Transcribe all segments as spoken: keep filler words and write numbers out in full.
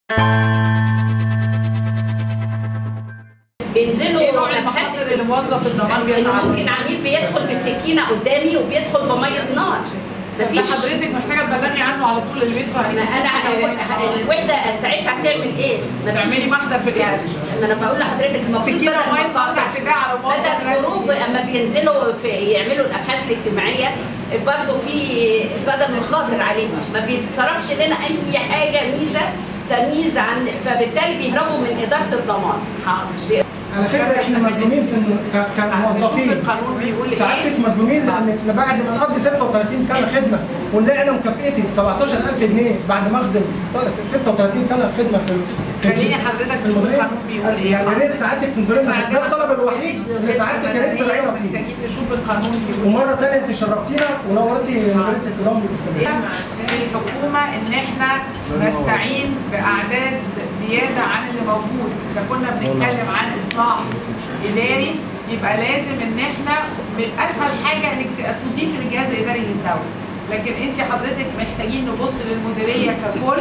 بينزلوا ايه نوع المخاطر اللي موظف الضمان بيتعرض؟ ممكن عميل بيدخل بسكينه قدامي وبيدخل بميه نار. مفيش حضرتك محتاجه تبلغي عنه على طول اللي بيدخل عليه. انا الوحده ساعتها هتعمل ايه؟ تعملي محضر في الاسم. انا بقول لحضرتك المفروض سكينه وميه نار اعتداء على موظف بدل الخروج اما بينزلوا في يعملوا الابحاث الاجتماعيه برضه في بدل مخاطر عليهم، ما بيتصرفش لنا اي حاجه ميزه تمييز عن، فبالتالي بيهربوا من اداره الضمان. على فكره احنا مظلومين في كموظفين. القانون بيقول ايه؟ سعادتك مظلومين لان بعد ما نقضي ستة وثلاثين سنه خدمه ونلاقي انا مكافئتي سبعتاشر ألف جنيه بعد ما اخدم ستة وثلاثين سنه خدمه في خليني حضرتك تشوف القانون بيقول ايه. يعني يا ريت سعادتك تنظري لنا، ده الطلب الوحيد اللي سعادتك يا ريت تراعينا فيه. محتاجين نشوف القانون بيقول. ومره ثانيه انت شرفتينا ونورتي مديريه النظام الاسلامي. في الحكومه ان احنا نستعين باعداد زياده عن اللي موجود، اذا كنا بنتكلم عن اصلاح اداري يبقى لازم ان احنا اسهل حاجه انك تضيفي للجهاز الاداري للدوله، لكن انت حضرتك محتاجين نبص للمديريه ككل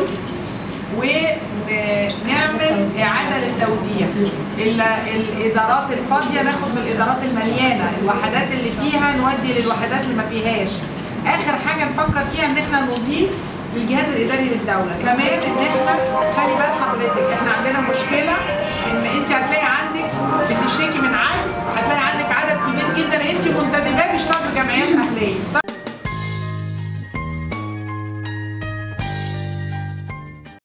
ونعمل اعاده للتوزيع. الادارات الفاضيه ناخد من الادارات المليانه، الوحدات اللي فيها نودي للوحدات اللي ما فيهاش. اخر حاجه نفكر فيها ان احنا نضيف للجهاز الاداري للدوله كمان، ان احنا خلي بال حضرتك احنا عندنا مشكله ان انت هتلاقي عندك بتشتكي من عجز، وهتلاقي عندك عدد كبير جدا انت منتدباه بيشتغلوا في جمعيات اهليه.